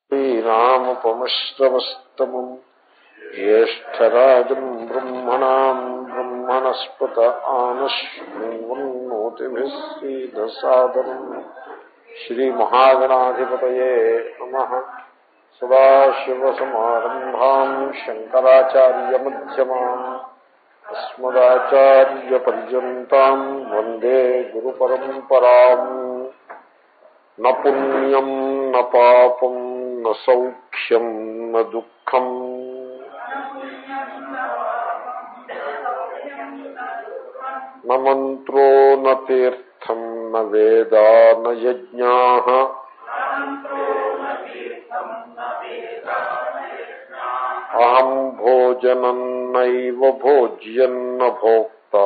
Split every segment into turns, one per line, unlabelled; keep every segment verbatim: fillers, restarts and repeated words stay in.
శ్రీరామపమశ్రవస్తమం జ్యేష్ఠరాజం బ్రహ్మణాం బ్రహ్మణస్పత ఆనశ్వన్నోతిభిः శ్రీదసాదరం శ్రీమహాగణాధిపతయే నమః. సదాశివసమారంభాం శంకరాచార్యమధ్యమాం అస్మదాచార్యపర్యంతాం వందే గురుపరంపరాం. న పుణ్యం న పాపం న సౌఖ్యం న దుఃఖం న మంత్రో న తీర్థం న వేదా న యజ్ఞాః అహం భోజనం నైవ భోజ్యం న భోక్తా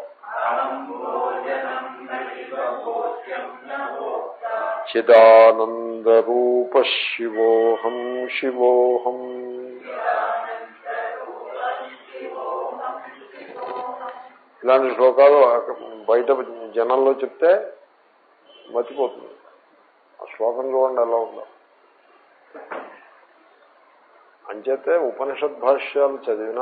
చిదానందరూప శివోహం శివోహం. ఇలాంటి శ్లోకాలు బయట జనంలో చెప్తే మర్చిపోతుంది. ఆ శ్లోకం చూడండి ఎలా ఉందో. అంచేతే ఉపనిషద్ భాష్యాలు చదివినా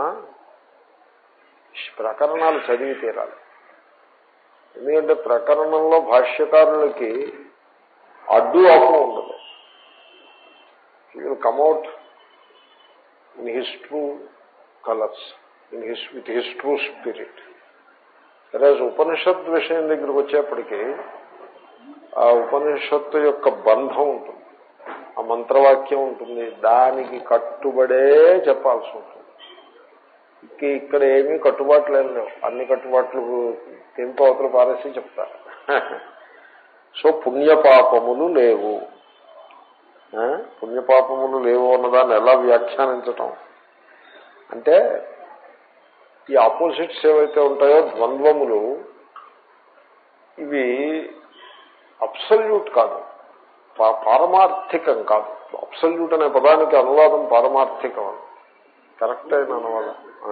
ప్రకరణాలు చదివి తీరాలి. ఎందుకంటే ప్రకరణంలో భాష్యకారులకి అడ్డు ఆపు ఉండదు. He will come out in his true colours, in his with his true spirit. ఈరోజు ఉపనిషత్ విషయం దగ్గరికి వచ్చేప్పటికీ ఆ ఉపనిషత్తు యొక్క బంధం ఉంటుంది, ఆ మంత్రవాక్యం ఉంటుంది, దానికి కట్టుబడే చెప్పాల్సి ఉంటుంది. ఇక్కడ ఏమీ కట్టుబాట్లు ఏం లేవు, అన్ని కట్టుబాట్లు తెంపు అవతల పారేసి చెప్తారు. సో పుణ్యపాపములు లేవు. పుణ్యపాపములు లేవు అన్నదాన్ని ఎలా వ్యాఖ్యానించటం అంటే, ఈ ఆపోజిట్స్ ఏవైతే ఉంటాయో ద్వంద్వములు, ఇవి అబ్సల్యూట్ కాదు, పారమార్థికం కాదు. అబ్సల్యూట్ అనే పదానికి అనువాదం పారమార్థికం అని కరెక్ట్ అయిన అనువాదం.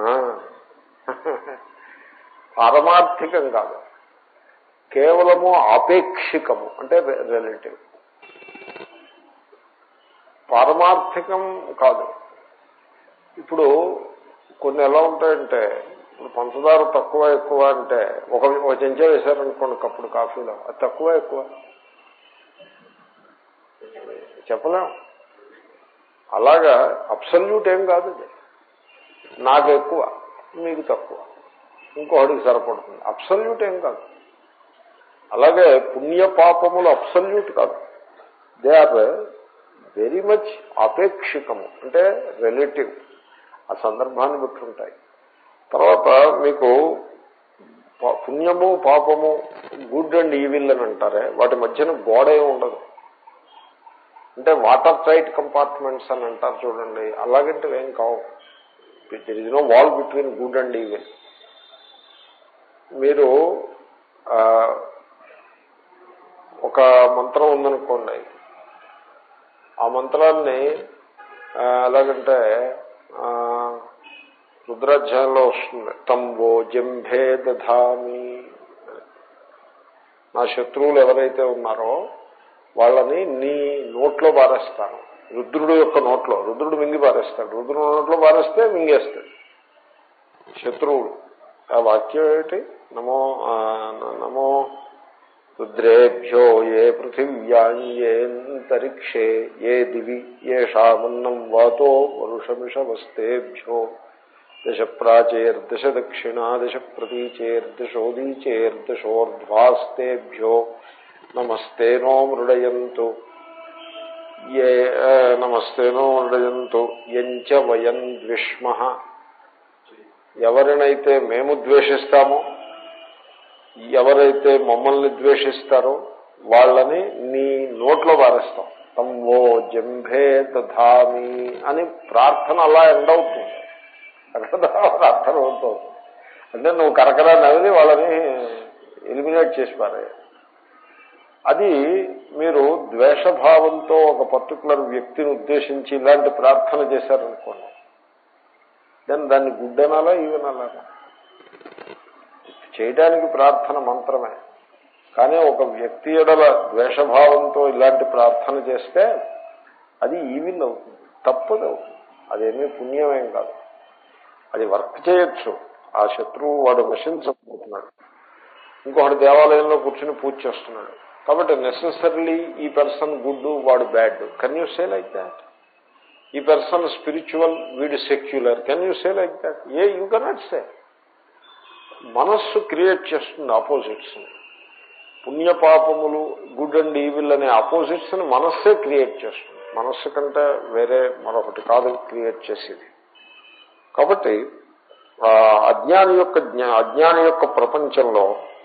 పారమార్థికం కాదు, కేవలము ఆపేక్షికము అంటే రిలేటివ్. పారమార్థికం కాదు. ఇప్పుడు కొన్ని ఎలా ఉంటాయంటే, ఇప్పుడు పంచదార తక్కువ ఎక్కువ అంటే ఒక ఒక చెంచా వేశారనుకోండి కప్పుడు కాఫీలో, అది తక్కువ ఎక్కువ చెప్పలేం. అలాగా అబ్సల్యూట్ ఏం కాదు. అది నాకు ఎక్కువ మీకు తక్కువ, ఇంకొకటికి సరిపడుతుంది, అబ్సల్యూట్ ఏం కాదు. అలాగే పుణ్యపాపములు అబ్సల్యూట్ కాదు, దే ఆర్ వెరీ మచ్ ఆపేక్షికము అంటే రిలేటివ్, ఆ సందర్భాన్ని బట్టి ఉంటాయి. తర్వాత మీకు పుణ్యము పాపము, గుడ్ అండ్ ఈవిల్ అని అంటారే, వాటి మధ్యన గోడ ఏమి ఉండదు. అంటే వాటర్ టైట్ కంపార్ట్మెంట్స్ అని అంటారు చూడండి, అలాగంటే ఏం కావు. There is no wall between good and evil. మీరు ఒక మంత్రం ఉందనుకోండి, ఆ మంత్రాన్ని ఎలాగంటే రుద్రాధ్యాయంలో వస్తుంది, తంవో జంభే దధామి. నా శత్రువులు ఎవరైతే ఉన్నారో వాళ్ళని నీ నోట్లో పారేస్తాను. రుద్రుడు యొక్క నోట్లో, రుద్రుడు మింగి పారేస్తాడు, రుద్రుడు నోట్లో పారేస్తే మింగేస్తాడు శత్రువుడు. ఆ వాక్యం ఏమిటి? నమో నమో రుద్రేభ్యో ఏ పృథివ్యాయేంతరిక్షే ఏ దివి ఏషామన్నం వాతో వరుషమిషవస్తేభ్యో దశ ప్రాచేర్దశ దక్షిణా దశ ప్రతీచేర్దశోదీచేర్దశోర్ధ్వాస్తేభ్యో నమస్తేనో మృడయంతు ఏ నమస్తేనో మృడయంతు యంచ వయం ద్విష్మః. ఎవరినైతే మేము ద్వేషిస్తామో, ఎవరైతే మమ్మల్ని ద్వేషిస్తారో వాళ్ళని నీ నోట్లో పారేస్తాం. తం ఓ జంభే దధామి అని ప్రార్థన అలా ఎండ్ అవుతుంది. ప్రార్థన అవుతుంది అంటే నువ్వు కరకరా నవ్వి వాళ్ళని ఎలిమినేట్ చేసి పారే. అది మీరు ద్వేషభావంతో ఒక పర్టికులర్ వ్యక్తిని ఉద్దేశించి ఇలాంటి ప్రార్థన చేశారనుకోండి, దాన్ని దాన్ని గుడ్ అనాలా ఈవెనాలా? చేయడానికి ప్రార్థన మంత్రమే, కానీ ఒక వ్యక్తి ఎడల ద్వేషభావంతో ఇలాంటి ప్రార్థన చేస్తే అది ఈవిల్ అవుతుంది, తప్పదు అవుతుంది. అదేమీ పుణ్యమేం కాదు. అది వర్క్ చేయొచ్చు. ఆ శత్రువు వాడు నశించకపోతున్నాడు, ఇంకొకటి దేవాలయంలో కూర్చుని పూజ చేస్తున్నాడు కాబట్టి నెసెసరీలీ ఈ పర్సన్ గుడ్ వాడు bad. Can you say like that? ఈ పర్సన్ స్పిరిచువల్ వీడు secular. Can you say like that? ఏ యూ కెనాట్ సే. మనస్సు క్రియేట్ చేస్తుంది ఆపోజిట్స్. పుణ్యపాపములు, గుడ్ అండ్ ఈవిల్ అనే ఆపోజిట్స్ ని మనస్సే క్రియేట్ చేస్తుంది. మనస్సు కంటే వేరే మరొకటి కాదు క్రియేట్ చేసేది. కాబట్టి అజ్ఞాని యొక్క అజ్ఞాని యొక్క ప్రపంచంలో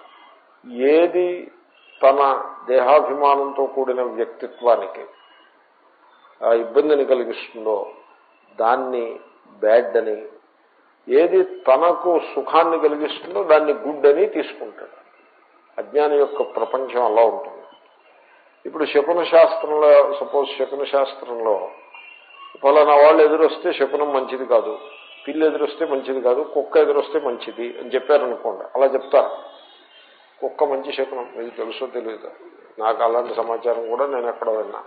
ఏది తన దేహాభిమానంతో కూడిన వ్యక్తిత్వానికి ఇబ్బందిని కలిగిస్తుందో దాన్ని బ్యాడ్ అని, ఏది తనకు సుఖాన్ని కలిగిస్తుందో దాన్ని గుడ్ అని తీసుకుంటాడు. అజ్ఞాని యొక్క ప్రపంచం అలా ఉంటుంది. ఇప్పుడు శకున శాస్త్రంలో, సపోజ్ శకున శాస్త్రంలో ఫలానా వాళ్ళు ఎదురొస్తే శకునం మంచిది కాదు, పిల్లి ఎదురొస్తే మంచిది కాదు, కుక్క ఎదురొస్తే మంచిది అని చెప్పారనుకోండి. అలా చెప్తారు, కుక్క మంచి శకునం. మీకు తెలుసో తెలియదు, నాకు అలాంటి సమాచారం కూడా నేను ఎక్కడో విన్నా.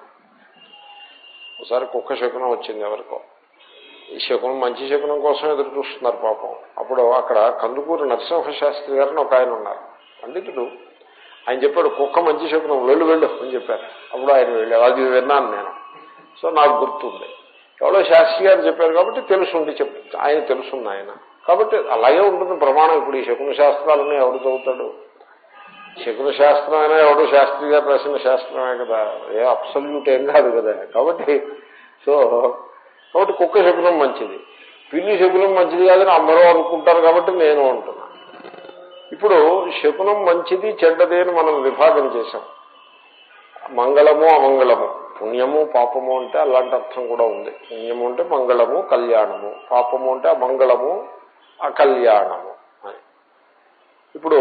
ఒకసారి కుక్క శకునం వచ్చింది ఎవరికో. ఈ శకునం మంచి శకునం కోసం ఎదురు చూస్తున్నారు పాపం. అప్పుడు అక్కడ కందుకూరు నరసింహశాస్త్రి గారిని ఒక ఆయన ఉన్నారు, పండితుడు. ఆయన చెప్పాడు కుక్క మంచి శకునం, వెళ్ళు వెళ్ళు అని చెప్పారు. అప్పుడు ఆయన వెళ్ళారు. అది విన్నాను నేను, సో నాకు గుర్తుంది. ఎవరో శాస్త్రి గారు చెప్పారు కాబట్టి తెలుసుండి చెప్ ఆయన తెలుసుంది ఆయన కాబట్టి అలాగే ఉంటుంది ప్రమాణం. ఇప్పుడు ఈ శకున శాస్త్రాలన్నీ ఎవరు చదువుతాడు? శకున శాస్త్రం అయినా ఎవడో శాస్త్రి గారు రాసిన శాస్త్రమే కదా, ఏ అబ్సల్యూట్ ఏం కాదు కదా. కాబట్టి సో కాబట్టి కుక్క శకునం మంచిది, పిల్లి శకునం మంచిది కాదని అందరూ అనుకుంటారు కాబట్టి నేను అంటున్నా. ఇప్పుడు శకునం మంచిది చెడ్డది అని మనం విభాగం చేశాం. మంగళము అమంగళము, పుణ్యము పాపము అంటే అలాంటి అర్థం కూడా ఉంది. పుణ్యము అంటే మంగళము కళ్యాణము, పాపము అంటే అమంగళము అకళ్యాణము అని. ఇప్పుడు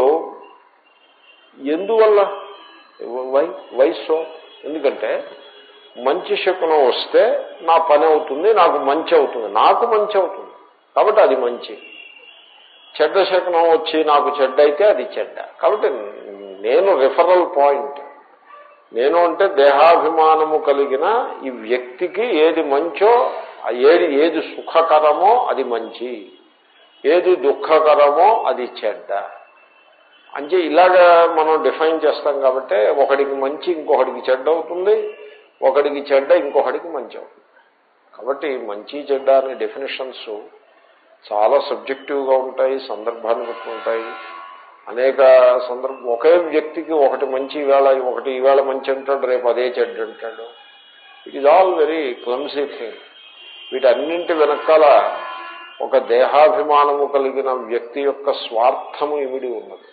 ఎందువల్ల వై వయస్సు? ఎందుకంటే మంచి శకునం వస్తే నా పని అవుతుంది, నాకు మంచి అవుతుంది, నాకు మంచి అవుతుంది కాబట్టి అది మంచి. చెడ్డ శకునం వచ్చి నాకు చెడ్డ అయితే అది చెడ్డ. కాబట్టి నేను రిఫరల్ పాయింట్. నేను అంటే దేహాభిమానము కలిగిన ఈ వ్యక్తికి ఏది మంచో, ఏది ఏది సుఖకరమో అది మంచి, ఏది దుఃఖకరమో అది చెడ్డ. అంటే ఇలాగా మనం డిఫైన్ చేస్తాం కాబట్టి ఒకడికి మంచి ఇంకొకడికి చెడ్డ అవుతుంది, ఒకడికి చెడ్డ ఇంకొకడికి మంచి అవుతుంది. కాబట్టి మంచి చెడ్డ అనే డెఫినేషన్స్ చాలా సబ్జెక్టివ్గా ఉంటాయి, సందర్భాన్ని బట్టి ఉంటాయి. అనేక సందర్భం ఒకే వ్యక్తికి ఒకటి మంచి ఈవేళ ఒకటి ఈవేళ మంచి అంటాడు, రేపు అదే చెడ్డ అంటాడు. It is all very clumsy thing. వీటన్నింటి వెనకాల ఒక దేహాభిమానము కలిగిన వ్యక్తి యొక్క స్వార్థము ఇమిడి ఉన్నది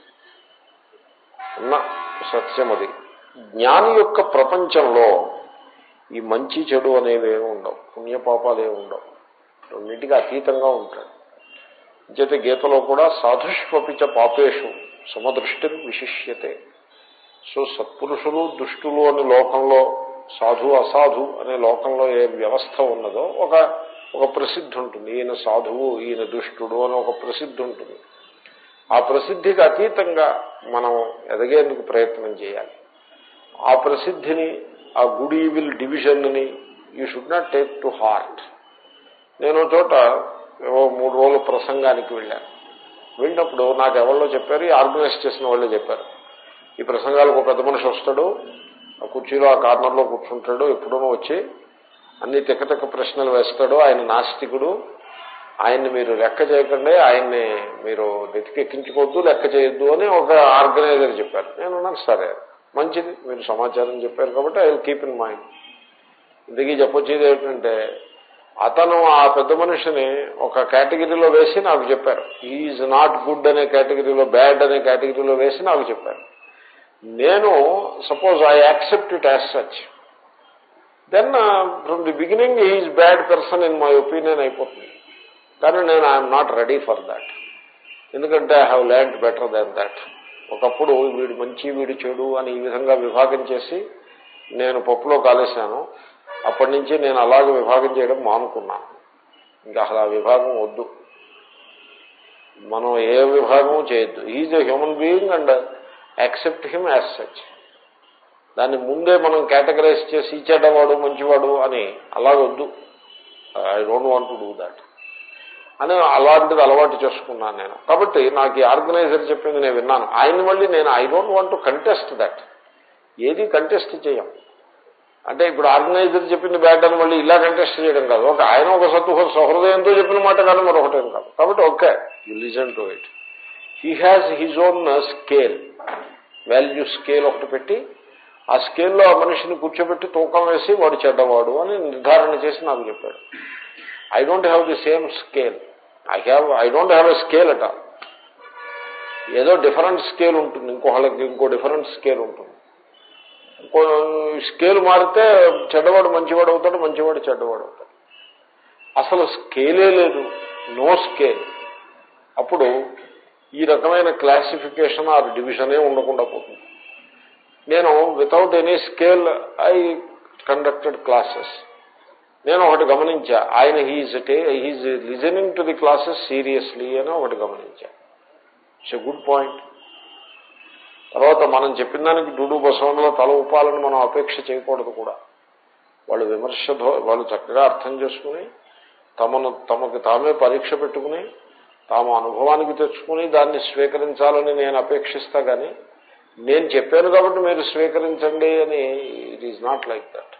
ఉన్న సత్యం అది. జ్ఞాని యొక్క ప్రపంచంలో ఈ మంచి చెడు అనేవి ఏమి ఉండవు, పుణ్యపాపాలు ఏమి ఉండవు, రెండింటికి అతీతంగా ఉంటాడు. చేత గీతలో కూడా సాధుష్వపిచ పాపేషు సమదృష్టి విశిష్యతే. సో సత్పురుషులు దుష్టులు అనే లోకంలో, సాధు అసాధు అనే లోకంలో ఏ వ్యవస్థ ఉన్నదో ఒక ఒక ప్రసిద్ధి ఉంటుంది. ఈయన సాధువు ఈయన దుష్టుడు అని ఒక ప్రసిద్ధి ఉంటుంది. ఆ ప్రసిద్ధికి అతీతంగా మనం ఎదగేందుకు ప్రయత్నం చేయాలి. ఆ ప్రసిద్ధిని, ఆ గుడ్ ఈవిల్ డివిజన్ని you should not take to heart. నేను చోట ఏవో మూడు రోజులు ప్రసంగానికి వెళ్ళాను. వెళ్ళినప్పుడు నాకు ఎవరిలో చెప్పారు, ఈ ఆర్గనైజ్ చేసిన వాళ్ళే చెప్పారు, ఈ ప్రసంగాలకు ఒక పెద్ద మనిషి వస్తాడు, ఆ కుర్చీలో ఆ కార్నర్లో కూర్చుంటాడు, ఎప్పుడూ వచ్చి అన్ని తిక్క తిక్క ప్రశ్నలు వేస్తాడు, ఆయన నాస్తికుడు, ఆయన్ని మీరు లెక్క చేయకండి, ఆయన్ని మీరు నెతికెక్కించుకోవద్దు, లెక్క చేయొద్దు అని ఒక ఆర్గనైజర్ చెప్పారు. నేను నాకు సరే మంచిది, మీరు సమాచారం చెప్పారు కాబట్టి I will keep in mind. ఇంతకీ చెప్పొచ్చేది ఏంటంటే అతను ఆ పెద్ద మనిషిని ఒక కేటగిరీలో వేసి నాకు చెప్పారు. ఈజ్ నాట్ గుడ్ అనే కేటగిరీలో, బ్యాడ్ అనే కేటగిరీలో వేసి నాకు చెప్పారు. నేను suppose I accept it as such, then from the beginning he's bad person in my opinion అయిపోతుంది. కానీ నేను I'm not ready for that. ఎందుకంటే I have learned better than that. ఒకప్పుడు వీడు మంచి వీడు చెడు అని ఈ విధంగా విభాగం చేసి నేను పప్పులో కాలేశాను. అప్పటి నుంచి నేను అలాగే విభాగం చేయడం మానుకున్నాను. ఇంకా అసలు ఆ విభాగం వద్దు, మనం ఏ విభాగం చేయొద్దు. Is a human being and accept him as such. దాన్ని ముందే మనం కేటగరైజ్ చేసి చెడ్డవాడు మంచివాడు అని అలాగొద్దు. I don't want to do that అని అలాంటిది అలవాటు చేసుకున్నాను నేను. కాబట్టి నాకు ఈ ఆర్గనైజర్ చెప్పింది నేను విన్నాను. ఆయన మళ్ళీ నేను I don't want to contest that. ఏది కంటెస్ట్ చేయం. అంటే ఇప్పుడు ఆర్గనైజర్ చెప్పింది బ్యాడ్ అని మళ్ళీ ఇలా కంటెస్ట్ చేయడం కాదు. ఒక ఆయన ఒక సత్తు సహృదయంతో చెప్పిన మాట కానీ మరొకటేం కాదు. కాబట్టి okay, you listen to it. He has his own scale, value scale ఒకటి పెట్టి ఆ స్కేల్లో ఆ మనిషిని కూర్చోబెట్టి తూకం వేసి వాడు చెడ్డవాడు అని నిర్ధారణ చేసి నాకు చెప్పాడు. I don't have the same scale. I have I don't have a scale అట. ఏదో డిఫరెంట్ స్కేల్ ఉంటుంది, ఇంకోళ్ళకి ఇంకో డిఫరెంట్ స్కేల్ ఉంటుంది. ఇంకో స్కేల్ మారితే చెడ్డవాడు మంచివాడు అవుతాడు, మంచివాడు చెడ్డవాడు అవుతాడు. అసలు స్కేలే లేదు, నో స్కేల్. అప్పుడు ఈ రకమైన క్లాసిఫికేషన్ ఆర్ డివిజనే ఉండకుండా పోతుంది. నేను without any scale I conducted classes. నేను ఒకటి గమనించా, ఆయన he's he's listening to the classes seriously అని ఒకటి గమనించా. It's a good point. తర్వాత మనం చెప్పిన దానికి డూడు బసవనలో తల ఊపాలని మనం అపేక్ష చేయకూడదు కూడా. వాళ్ళు విమర్శతో వాళ్ళు చక్కగా అర్థం చేసుకుని తమను తమకు తామే పరీక్ష పెట్టుకుని తాము అనుభవానికి తెచ్చుకుని దాన్ని స్వీకరించాలని నేను అపేక్షిస్తా. కానీ నేను చెప్పాను కాబట్టి మీరు స్వీకరించండి అని it is not like that.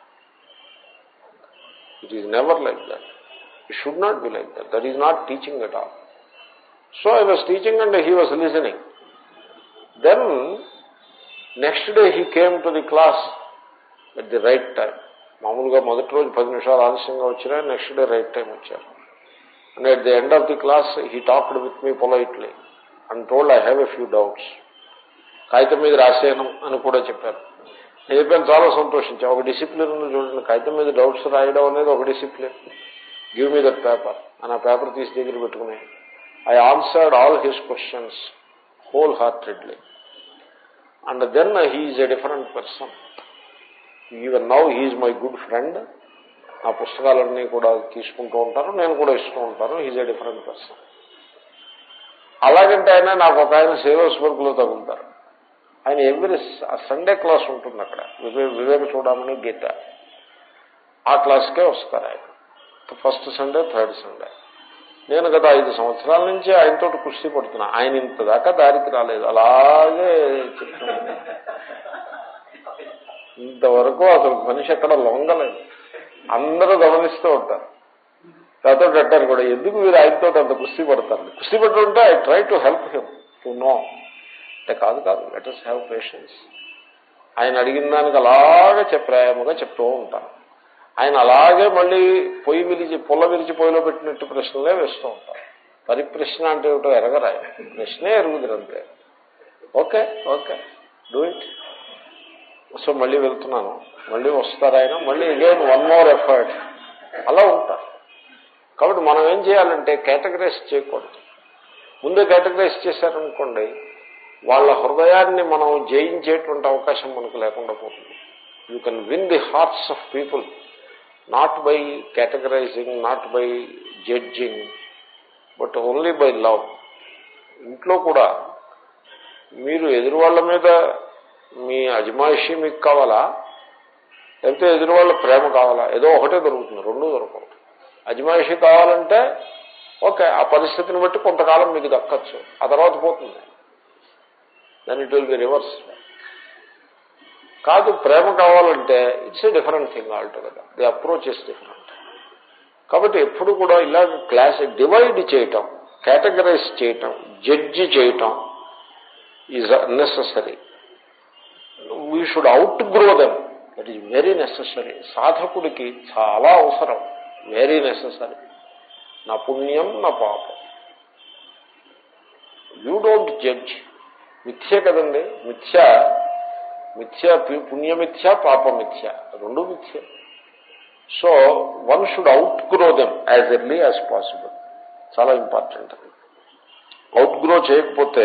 It is never like that. It should not be like that. That is not teaching at all. So I was teaching and he was listening. Then next day he came to the class at the right time. మామూలుగా మొదటి రోజు పది నిమిషాలు ఆలస్యంగా వచ్చినా next day right time వచ్చారు. And at the end of the class he talked with me politely and told I have a few doubts. కాగితం మీద రాసేయను అని కూడా చెప్పారు. నేను చెప్పాను, చాలా సంతోషించాను. ఒక డిసిప్లిన్ ఉంది చూడండి, కాగితం మీద డౌట్స్ రాయడం అనేది ఒక discipline. Give me that paper అని ఆ పేపర్ తీసి దగ్గర పెట్టుకుని I answered all his questions whole heartedly. And then he is a different person. Even now he is my good friend. నా పుస్తకాలన్నీ కూడా తీసుకుంటూ ఉంటారు, నేను కూడా ఇస్తూ ఉంటాను. He is a different person. అలాగంటే ఆయన నాకు ఒక ఆయన సేవస్వర్క్ లో తగులుతారు. ఆయన ఎవ్రీ సండే క్లాస్ ఉంటుంది అక్కడ, వివేక చూడమని గీత. ఆ క్లాస్కే వస్తారు ఆయన, ఫస్ట్ సండే థర్డ్ సండే. నేను గత ఐదు సంవత్సరాల నుంచి ఆయనతో కుస్తీ పడుతున్నా. ఆయన ఇంత దాకా దారికి రాలేదు, అలాగే చెప్తున్నాను. ఇంతవరకు అసలు మనిషి ఎక్కడ లొంగలేదు. అందరూ గమనిస్తూ ఉంటారు. నాతో అంటారు కూడా, ఎందుకు మీరు ఆయనతో అంత కుస్తీ పడతారు? కుస్తీ పడుతుంటే I try to help him to know. అంటే కాదు కాదు లెట్ us హ్యావ్ పేషెన్స్. ఆయన అడిగిన దానికి అలాగే ప్రేమగా చెప్తూ ఉంటాను. ఆయన అలాగే మళ్ళీ పొయ్యి విరిచి పొల్ల విరిచి పొయ్యిలో పెట్టినట్టు ప్రశ్నలే వేస్తూ ఉంటారు. పరిప్రశ్న అంటే ఏమిటో ఎరగరా, ప్రశ్నే ఎరుగుదిరంతే. Okay okay do it. So మళ్ళీ వెళ్తున్నాను, మళ్ళీ వస్తారు ఆయన, మళ్ళీ అగైన్ వన్ మోర్ ఎఫర్ట్. అలా ఉంటారు. కాబట్టి మనం ఏం చేయాలంటే కేటగరైజ్ చేయకూడదు. ముందే కేటగరైజ్ చేశారనుకోండి, వాళ్ళ హృదయాన్ని మనం జయించేటువంటి అవకాశం మనకు లేకుండా పోతుంది. You can win the hearts of people not by categorising, not by judging, but only by love. ఇంట్లో కూడా మీరు ఎదురు వాళ్ళ మీద మీ అజమాయిషీ మీకు కావాలా, లేకపోతే ఎదురు వాళ్ళ ప్రేమ కావాలా? ఏదో ఒకటే దొరుకుతుంది, రెండూ దొరకవు. అజమాయిషీ కావాలంటే ఓకే, ఆ పరిస్థితిని బట్టి కొంతకాలం మీకు దక్కచ్చు, ఆ తర్వాత పోతుంది. Then it will be reverse. కాదు, ప్రేమ కావాలంటే it's a different thing all together. The approach is different. కాబట్టి ఎప్పుడు కూడా ఇలా క్లాస్ డివైడ్ చేయటం, కేటగరైజ్ చేయటం, జడ్జి చేయటం is necessary. We should outgrow them. That is very necessary. సాధకుడికి చాలా అవసరం, వెరీ నెసెసరీ. నా పుణ్యం నా పాపం. You don't judge. మిథ్య కదండి, మిథ్య మిథ్య పుణ్యమిథ్య పాపమిథ్య, రెండు మిథ్య. So one should outgrow them as early as possible. చాలా ఇంపార్టెంట్ అది. అవుట్ గ్రో చేయకపోతే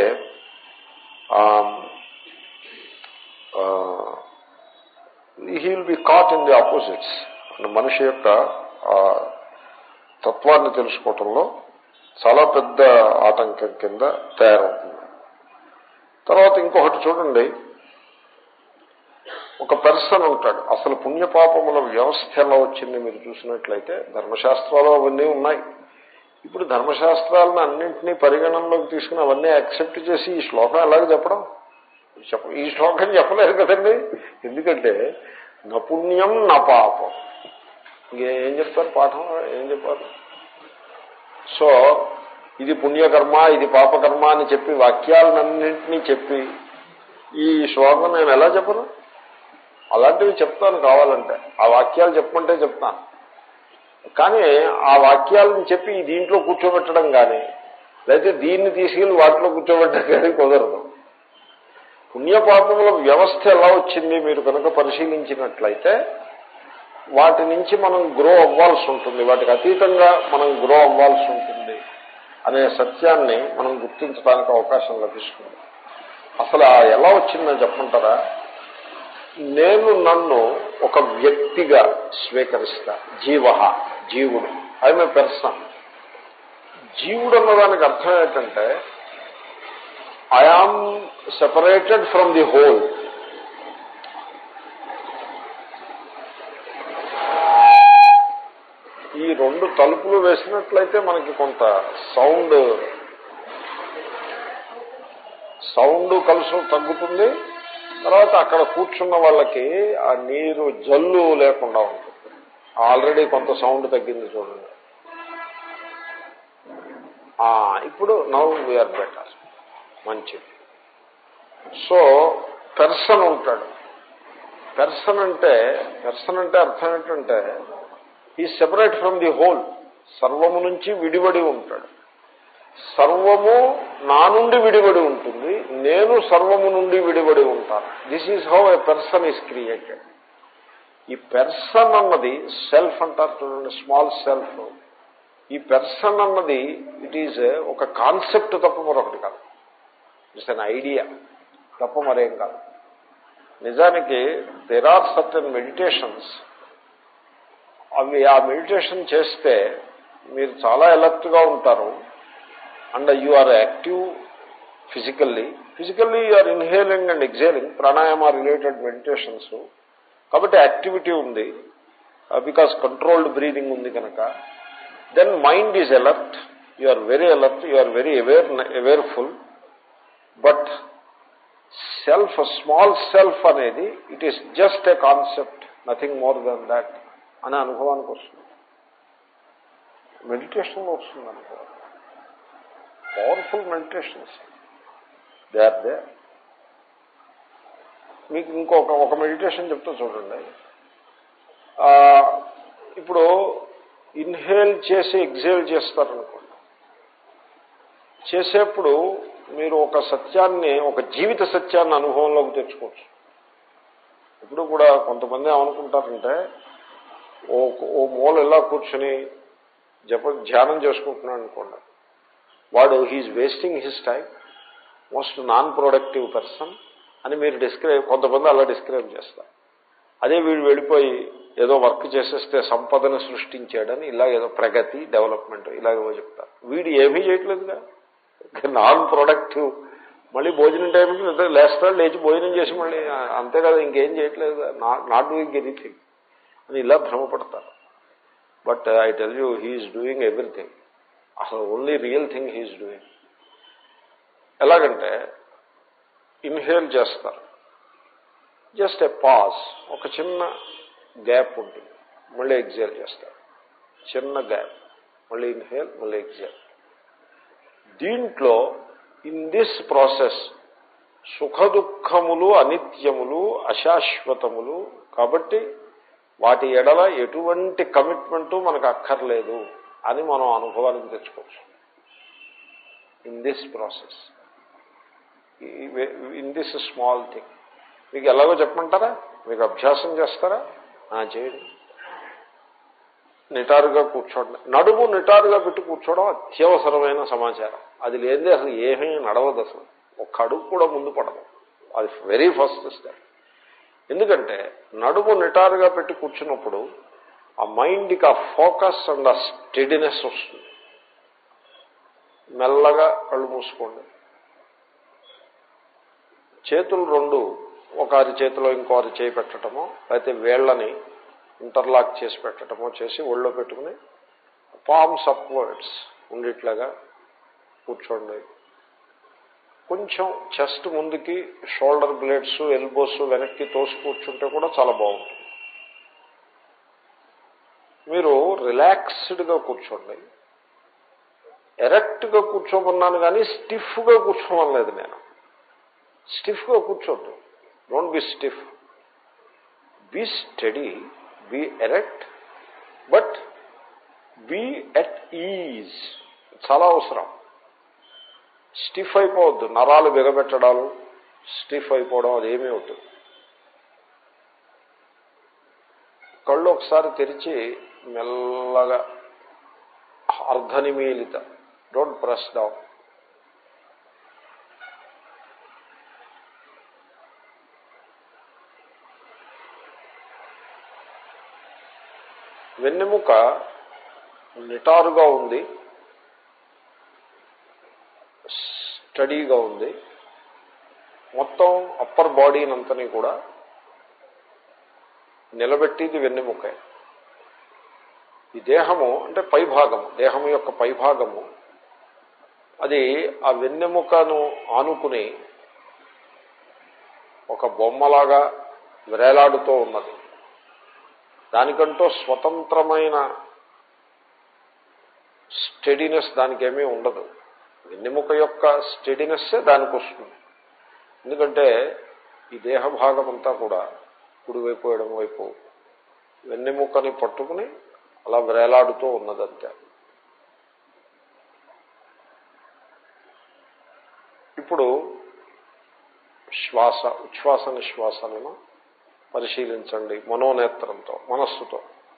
he will be caught in the opposites. మనిషి యొక్క తత్వాన్ని తెలుసుకోవటంలో చాలా పెద్ద ఆటంకం కింద తయారవుతుంది. తర్వాత ఇంకొకటి చూడండి, ఒక పర్సన్ ఉంటాడు. అసలు పుణ్యపాపముల వ్యవస్థ ఎలా వచ్చింది మీరు చూసినట్లయితే ధర్మశాస్త్రాలు అవన్నీ ఉన్నాయి. ఇప్పుడు ధర్మశాస్త్రాలను అన్నింటినీ పరిగణనలోకి తీసుకుని అవన్నీ యాక్సెప్ట్ చేసి ఈ శ్లోకం ఎలాగ చెప్పడం? చెప్ప ఈ శ్లోకం చెప్పలేరు కదండి. ఎందుకంటే నపుణ్యం నా పాపం, ఇంకేం చెప్తారు పాఠం, ఏం చెప్పారు? సో ఇది పుణ్యకర్మ ఇది పాపకర్మ అని చెప్పి వాక్యాలన్నింటినీ చెప్పి ఈ శ్లోకం నేను ఎలా చెప్పను? అలాంటివి చెప్తాను కావాలంటే, ఆ వాక్యాలు చెప్పమంటే చెప్తాను. కానీ ఆ వాక్యాలను చెప్పి దీంట్లో కూర్చోబెట్టడం కానీ లేకపోతే దీన్ని తీసుకెళ్లి వాటిలో కూర్చోబెట్టడం కానీ కుదరదు. పుణ్యపాపముల వ్యవస్థ ఎలా వచ్చింది మీరు కనుక పరిశీలించినట్లయితే వాటి నుంచి మనం గ్రో అవ్వాల్సి ఉంటుంది, వాటికి అతీతంగా మనం గ్రో అవ్వాల్సి ఉంటుంది అనే సత్యాన్ని మనం గుర్తించడానికి అవకాశం లభిస్తుంది. అసలు ఎలా వచ్చిందని చెప్పమంటారా? నేను నన్ను ఒక వ్యక్తిగా స్వీకరిస్తా. జీవ, జీవుడు, ఐఎమ్ ఏ పర్సన్. జీవుడు అన్నదానికి అర్థం ఏంటంటే I am separated from the whole. ఈ రెండు తలుపులు వేసినట్లయితే మనకి కొంత సౌండ్ సౌండ్ కలిసి తగ్గుతుంది. తర్వాత అక్కడ కూర్చున్న వాళ్ళకి ఆ నీరు జల్లు లేకుండా ఉంటుంది. ఆల్రెడీ కొంత సౌండ్ తగ్గింది చూడండి. ఇప్పుడు నౌ వీఆర్ బెటర్, మంచిది. సో పెర్సన్ ఉంటాడు. పెర్సన్ అంటే పెర్సన్ అంటే అర్థం ఏంటంటే ఈ సెపరేట్ ఫ్రమ్ ది హోల్, సర్వము నుంచి విడివడి ఉంటాడు. సర్వము నా నుండి విడివడి ఉంటుంది, నేను సర్వము నుండి విడివడి ఉంటాను. This is how a person is created. ఈ పర్సన్ అన్నది సెల్ఫ్ అంటారు చూడండి, స్మాల్ సెల్ఫ్. ఈ పర్సన్ అన్నది ఇట్ ఈజ్ ఒక కాన్సెప్ట్ తప్ప మరొకటి కాదు. ఇట్స్ అన్ ఐడియా తప్ప మరేం కాదు. నిజానికి దేర్ ఆర్ సర్టన్ మెడిటేషన్స్, అవి ఆ మెడిటేషన్ చేస్తే మీరు చాలా అలర్ట్గా ఉంటారు. And you are active physically physically you are inhaling and exhaling, pranayama related meditations. కాబట్టి యాక్టివిటీ ఉంది, బికాస్ కంట్రోల్డ్ బ్రీదింగ్ ఉంది కనుక. Then mind is alert, you are very alert, you are very aware awareful. But self, small self అనేది it is just a concept, nothing more than that అనే అనుభవానికి వస్తుంది. మెడిటేషన్లో వస్తుంది అనుభవం. Powerful meditations they are they. మీకు ఇంకొక ఒక మెడిటేషన్ చెప్తా చూడండి. ఇప్పుడు ఇన్హేల్ చేసి ఎగ్జేల్ చేస్తారనుకోండి. చేసేప్పుడు మీరు ఒక సత్యాన్ని, ఒక జీవిత సత్యాన్ని అనుభవంలోకి తెచ్చుకోవచ్చు. ఇప్పుడు కూడా కొంతమంది ఏమనుకుంటారంటే ఓ ఓ మూల ఇలా కూర్చొని జప ధ్యానం చేసుకుంటున్నాడు అనుకోండి, వాడు he's wasting his time, most non productive person అని మీరు డిస్క్రైబ్, కొంతమంది అలా డిస్క్రైబ్ చేస్తారు. అదే వీడు వెళ్ళిపోయి ఏదో వర్క్ చేసేస్తే సంపదను సృష్టించాడని ఇలా ఏదో ప్రగతి, డెవలప్మెంట్ ఇలాగేవో చెప్తారు. వీడు ఏమీ చేయట్లేదుగా, నాన్ ప్రొడక్టివ్. మళ్ళీ భోజనం టైంకి నిద్ర లేస్తాడు, లేచి భోజనం చేసి మళ్ళీ అంతే కదా, ఇంకేం చేయట్లేదు, నాట్ డూయింగ్ ఎనీథింగ్ అని ఇలా భ్రమపడతారు. But I tell you he's doing everything. అసలు only real thing he's doing. ఎలాగంటే ఇన్హేల్ చేస్తారు, జస్ట్ ఏ పాజ్, ఒక చిన్న గ్యాప్ ఉంటుంది, మళ్ళీ ఎగ్జేల్ చేస్తారు, చిన్న గ్యాప్, మళ్ళీ ఇన్హేల్, మళ్ళీ ఎగ్జేల్. దీంట్లో ఇన్ దిస్ ప్రాసెస్ సుఖ దుఃఖములు అనిత్యములు అశాశ్వతములు కాబట్టి వాటి ఎడల ఎటువంటి కమిట్మెంటు మనకు అక్కర్లేదు అని మనం అనుభవానికి తెచ్చుకోవచ్చు. In this process, in this small thing. మీకు ఎలాగో చెప్పమంటారా? మీకు అభ్యాసం చేస్తారా? చేయండి. నిటారుగా కూర్చోండి. నడుము నిటారుగా పెట్టి కూర్చోవడం అత్యవసరమైన సమాచారం. అది లేదే అసలు ఏమీ నడవదు, అసలు ఒక్క అడుగు కూడా ముందు పడదు. అది వెరీ ఫస్ట్ స్టెప్. ఎందుకంటే నడుము నిటారుగా పెట్టి కూర్చున్నప్పుడు ఆ మైండ్కి ఆ ఫోకస్ అండ్ ఆ స్టెడీనెస్ వస్తుంది. మెల్లగా కళ్ళు మూసుకోండి. చేతులు రెండు ఒక అరిచేతిలో ఇంకో అరిచేయి పెట్టడమో లేకపోతే వేళ్లని ఇంటర్లాక్ చేసి పెట్టడమో చేసి ఒళ్ళో పెట్టుకుని పామ్స్ అప్వర్డ్స్ ఉండేట్లాగా కూర్చోండి. కొంచెం చెస్ట్ ముందుకి, షోల్డర్ బ్లేడ్స్, ఎల్బోస్ వెనక్కి తోసి కూర్చుంటే కూడా చాలా బాగుంటుంది. మీరు రిలాక్స్డ్గా కూర్చోండి. ఎరెక్ట్గా కూర్చోమన్నాను కానీ స్టిఫ్గా కూర్చోమనలేదు నేను. స్టిఫ్గా కూర్చోద్దు. Don't be stiff, be steady, be erect, but be at ease. చాలా అవసరం. స్టిఫ్ అయిపోవద్దు. నరాలు బిగబెట్టడాలు, స్టిఫ్ అయిపోవడం అదేమీ అవుతుంది. కళ్ళు ఒకసారి తెరిచి మెల్లగా అర్ధనిమీలిత, డోంట్ ప్రెస్ డౌన్. వెన్నెముక నిటారుగా ఉంది, స్టడీగా ఉంది. మొత్తం అప్పర్ బాడీనంతని కూడా నిలబెట్టేది వెన్నెముకే. ఈ దేహము అంటే పైభాగము, దేహము యొక్క పైభాగము అది ఆ వెన్నెముకను ఆనుకుని ఒక బొమ్మలాగా వేలాడుతూ ఉన్నది. దానికంటూ స్వతంత్రమైన స్టెడీనెస్ దానికేమీ ఉండదు. వెన్నెముక యొక్క స్టెడీనెస్సే దానికి వస్తుంది. ఎందుకంటే ఈ దేహ భాగం అంతా కూడా కుడివైపు ఎడమ వైపు వెన్నెముకని పట్టుకుని అలా వేలాడుతూ ఉన్నదంతే. ఇప్పుడు శ్వాస, ఉచ్ఛ్వాస నిశ్వాసాలను పరిశీలించండి మనోనేత్రంతో, మనస్సుతో.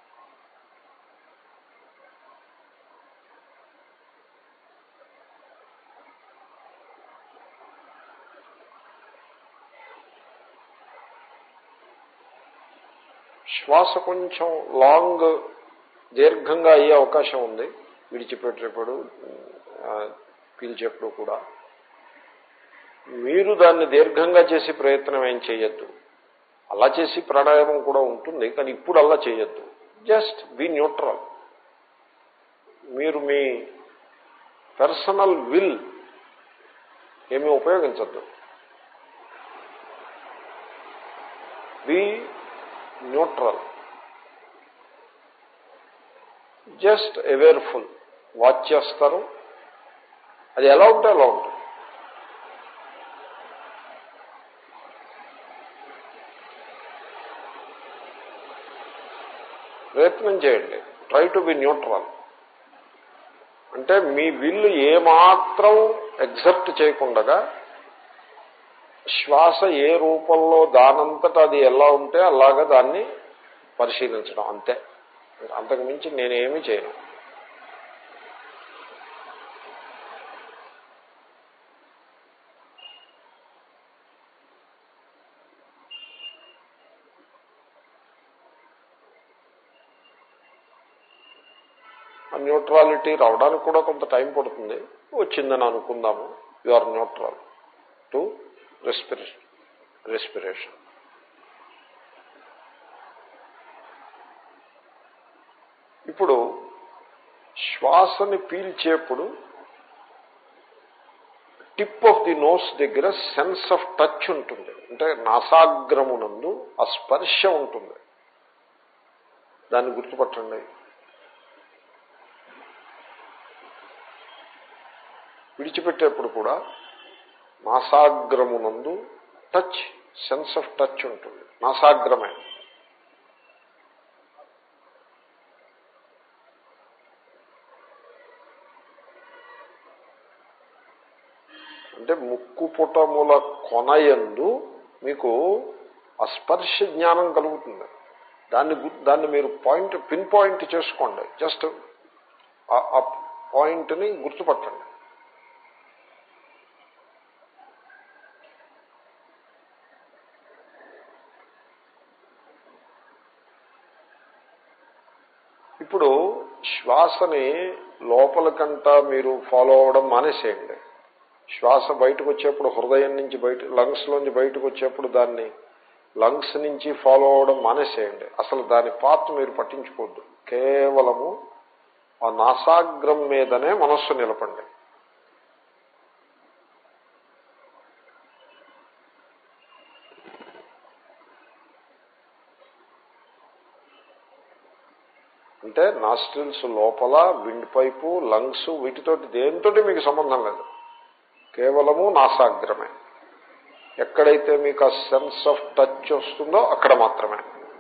శ్వాస కొంచెం లాంగ్, దీర్ఘంగా అయ్యే అవకాశం ఉంది. విడిచిపెట్టేప్పుడు, పీల్చేప్పుడు కూడా. మీరు దాన్ని దీర్ఘంగా చేసి ప్రయత్నం ఏం చేయొద్దు. అలా చేసి ప్రాణాయామం కూడా ఉంటుంది, కానీ ఇప్పుడు అలా చేయొద్దు. Just be neutral. మీరు మీ పర్సనల్ విల్ ఏమీ ఉపయోగించద్దు. Be neutral, just awareful. Watch చేస్తారు, అది ఎలా ఉంటే అలా ఉంటుంది. ప్రయత్నం చేయండి. Try to be neutral. అంటే మీ విల్లు ఏమాత్రం ఎగ్జర్ట్ చేయకుండా శ్వాస ఏ రూపంలో దానంతటా అది ఎలా ఉంటే అలాగా దాన్ని పరిశీలించడం అంతే. అంతకు మించి నేనేమీ చేయను. ఆ న్యూట్రాలిటీ రావడానికి కూడా కొంత టైం పడుతుంది. వచ్చిందని అనుకుందాము. You are neutral to respiration respiration ఇప్పుడు శ్వాసని పీల్చేప్పుడు టిప్ ఆఫ్ ది నోస్ దగ్గర సెన్స్ ఆఫ్ టచ్ ఉంటుంది. అంటే నాసాగ్రమునందు ఆ స్పర్శ ఉంటుంది. దాన్ని గుర్తుపట్టండి. విడిచిపెట్టేప్పుడు కూడా నాసాగ్రమునందు టచ్, సెన్స్ ఆఫ్ టచ్ ఉంటుంది. నాసాగ్రమే. అంటే ముక్కు పుటముల కొనయందు మీకు ఆ స్పర్శ జ్ఞానం కలుగుతుంది. దాన్ని దాన్ని మీరు పాయింట్ పిన్ పాయింట్ చేసుకోండి. జస్ట్ ఆ పాయింట్ని గుర్తుపట్టండి. ఇప్పుడు శ్వాసని లోపలికంటా మీరు ఫాలో అవడం మానేసేయండి. శ్వాస బయటకు వచ్చేప్పుడు, హృదయం నుంచి బయట, లంగ్స్ లోంచి బయటకు వచ్చేప్పుడు దాన్ని లంగ్స్ నుంచి ఫాలో అవడం మానేసేయండి. అసలు దాని పాత్ మీరు పట్టించుకోవద్దు. కేవలము ఆ నాసాగ్రం మీదనే మనస్సు నిలపండి. అంటే నాస్ట్రిల్స్ లోపల, విండ్ పైపు, లంగ్స్, వీటితోటి దేనితోటి మీకు సంబంధం లేదు. కేవలము నాసాగ్రమే. ఎక్కడైతే మీకు ఆ సెన్స్ ఆఫ్ టచ్ వస్తుందో అక్కడ మాత్రమే.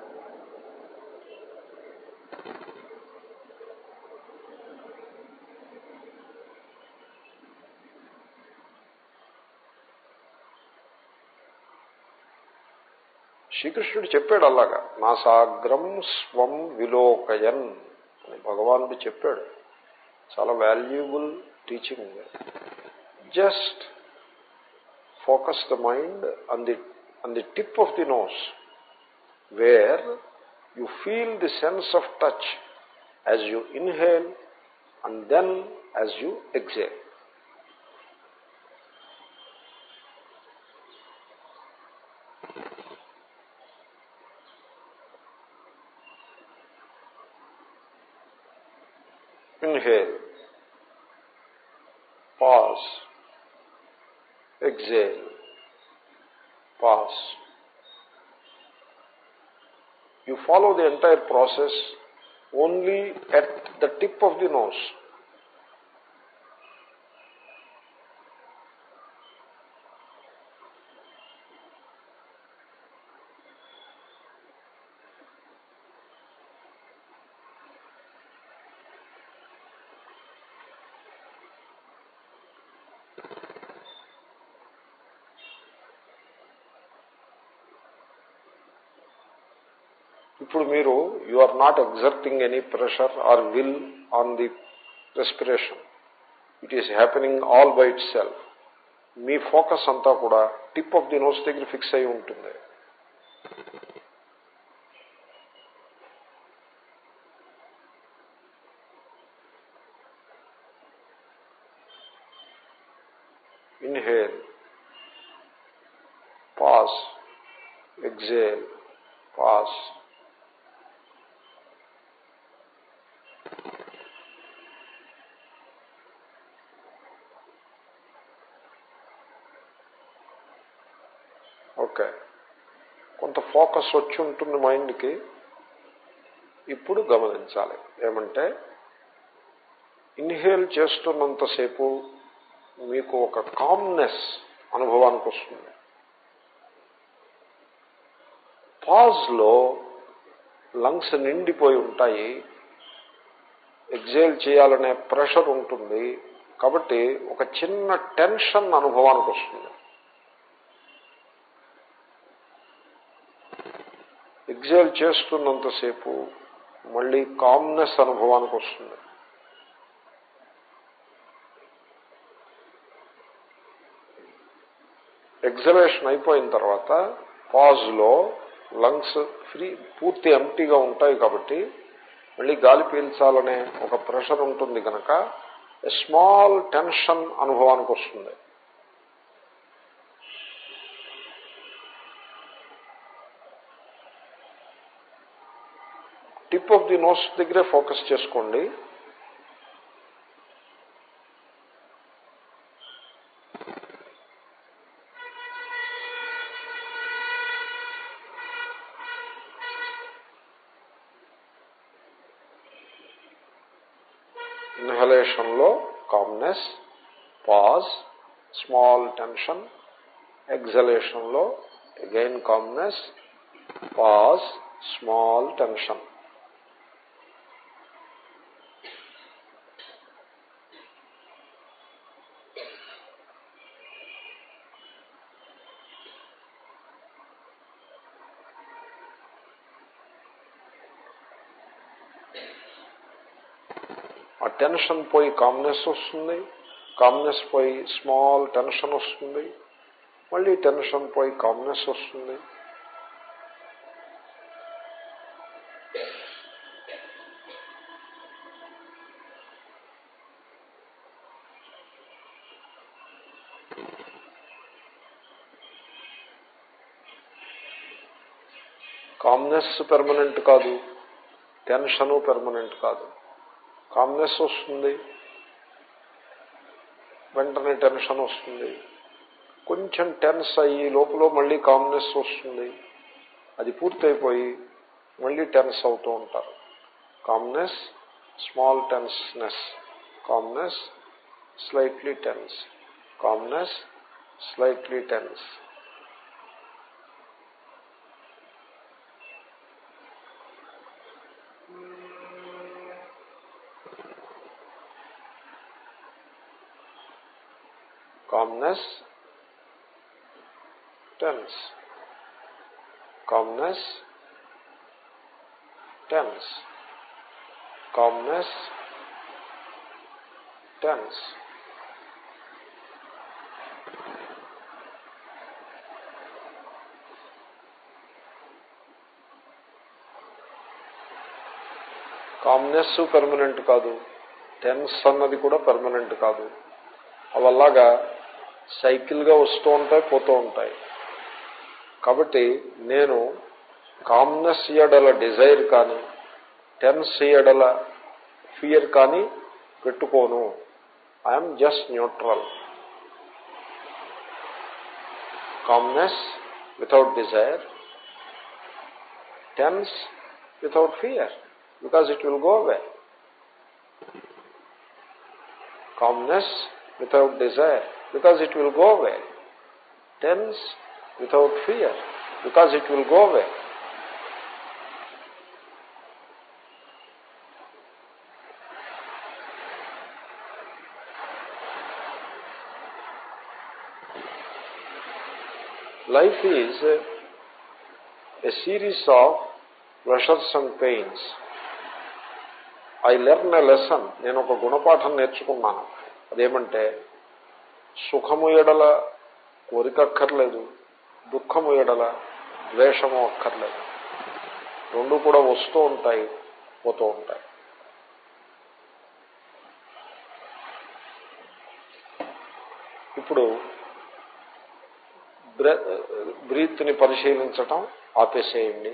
శ్రీకృష్ణుడు చెప్పాడు అలాగా, నాసాగ్రం స్వం విలోకయన్ అని భగవానుడు చెప్పాడు. చాలా valuable teaching. Just focus the mind on the on the tip of the nose, where you feel the sense of touch as you inhale and then as you exhale. Inhale, pause, exhale, pause. You follow the entire process only at the tip of the nose. ఇప్పుడు మీరు you are not exerting any pressure or will on the respiration. It is happening all by itself. మీ focus అంతా కూడా tip of the nose దగ్గర fix అయి ఉంటుంది. Inhale, pause, exhale, pause. Okay, కొంత focus వచ్చి ఉంటుంది మైండ్కి. ఇప్పుడు గమనించాలి ఏమంటే, ఇన్హేల్ చేస్తున్నంతసేపు మీకు ఒక కామ్నెస్ అనుభవానికి వస్తుంది. పాజ్లో లంగ్స్ నిండిపోయి ఉంటాయి, ఎగ్జేల్ చేయాలనే ప్రెషర్ ఉంటుంది. కాబట్టి ఒక చిన్న టెన్షన్ అనుభవానికి వస్తుంది. ఎగ్జేల్ చేస్తున్నంతసేపు మళ్ళీ కామ్నెస్ అనుభవానికి వస్తుంది. ఎగ్జలేషన్ అయిపోయిన తర్వాత పాజ్లో లంగ్స్ ఫ్రీ, పూర్తి ఎంప్టీగా ఉంటాయి. కాబట్టి మళ్ళీ గాలి పీల్చాలనే ఒక ప్రెషర్ ఉంటుంది కనుక స్మాల్ టెన్షన్ అనుభవానికి వస్తుంది. టిప్ ఆఫ్ ది నోస్ దగ్గరే ఫోకస్ చేసుకోండి. ఇన్హలేషన్లో కామ్నెస్, పాజ్, స్మాల్ టెన్షన్. ఎగ్జలేషన్లో again calmness, pause, small tension. ఆ టెన్షన్ పోయి కామ్నెస్ వస్తుంది, కామ్నెస్ పోయి స్మాల్ టెన్షన్ వస్తుంది, మళ్ళీ టెన్షన్ పోయి కామ్నెస్ వస్తుంది. కామ్నెస్ పెర్మనెంట్ కాదు, టెన్షను పెర్మనెంట్ కాదు. కామ్నెస్ వస్తుంది, వెంటనే టెన్షన్ వస్తుంది, కొంచెం టెన్స్ అయ్యి లోపల మళ్ళీ కామ్నెస్ వస్తుంది, అది పూర్తయిపోయి మళ్ళీ టెన్స్ అవుతూ ఉంటారు. Calmness, small tenseness, calmness, slightly tense, calmness, slightly tense. calmness, tense, calmness, tense, calmness, tense. Calmness permanent కాదు, టెన్స్ అన్నది కూడా పర్మనెంట్ కాదు. అవల్లాగా సైకిల్గా వస్తూ ఉంటాయి, పోతూ ఉంటాయి. కాబట్టి నేను కామ్నెస్ ఎడల డిజైర్ కానీ, టెన్స్ ఎడల ఫియర్ కానీ పెట్టుకోను. I'm just neutral. Calmness without desire, tense without fear, because it will go away. Calmness without desire, because it will go away. Tense without fear, because it will go away. Life is a, a series of pleasures and pains. I learn a lesson. నేను ఒక గుణపాఠం నేర్చుకున్నాను. అదేమంటే సుఖము ఎడల కోరిక అక్కర్లేదు, దుఃఖము ఎడల ద్వేషము అక్కర్లేదు. రెండు కూడా వస్తూ ఉంటాయి, పోతూ ఉంటాయి. ఇప్పుడు బ్రీత్ని పరిశీలించటం ఆపేసేయండి.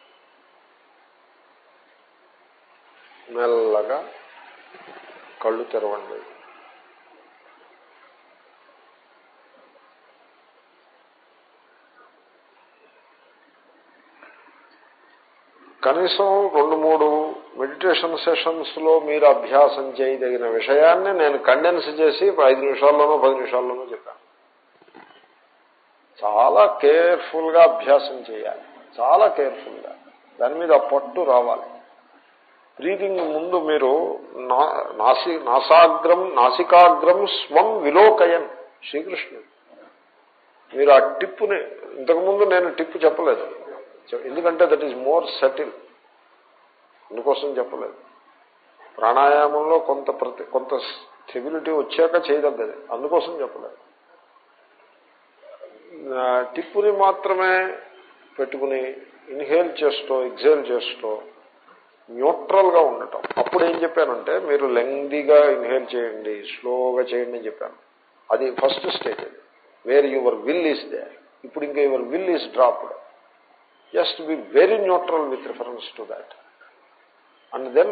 మెల్లగా కళ్ళు తెరవండి. కనీసం రెండు మూడు మెడిటేషన్ సెషన్స్ లో మీరు అభ్యాసం చేయదగిన విషయాన్ని నేను కండెన్స్ చేసి ఐదు నిమిషాల్లోనో పది నిమిషాల్లోనో చెప్పాను. చాలా కేర్ఫుల్ గా అభ్యాసం చేయాలి, చాలా కేర్ఫుల్ గా. దాని మీద పట్టు రావాలి. బ్రీతింగ్ ముందు మీరు నాసి నాసాగ్రం నాసికాగ్రం స్వం విలోకయన్ శ్రీకృష్ణుడు. మీరు ఆ టిప్పుని, ఇంతకుముందు నేను టిప్పు చెప్పలేదు, ఎందుకంటే దట్ ఈజ్ మోర్ సెటిల్, అందుకోసం చెప్పలేదు. ప్రాణాయామంలో కొంత ప్రతి కొంత స్టెబిలిటీ వచ్చాక చేయదగ్గది, అందుకోసం చెప్పలేదు. టిప్పుని మాత్రమే పెట్టుకుని ఇన్హేల్ చేస్తూ ఎగ్జేల్ చేస్తూ న్యూట్రల్ గా ఉండటం. అప్పుడు ఏం చెప్పానంటే మీరు లెంగ్దీగా ఇన్హేల్ చేయండి, స్లోగా చేయండి అని చెప్పాను. అది first stage, where your will is there. ఇప్పుడు ఇంకా your will is dropped. Just be very neutral with reference to that. And then